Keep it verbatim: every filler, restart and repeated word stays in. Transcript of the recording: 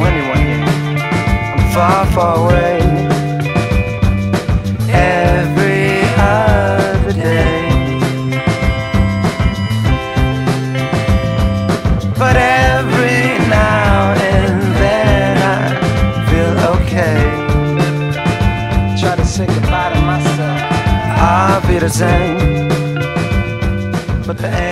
anyone here. I'm far, far away. Every other day. But every now and then I feel okay. Try to say goodbye to myself. I'll be the same. But the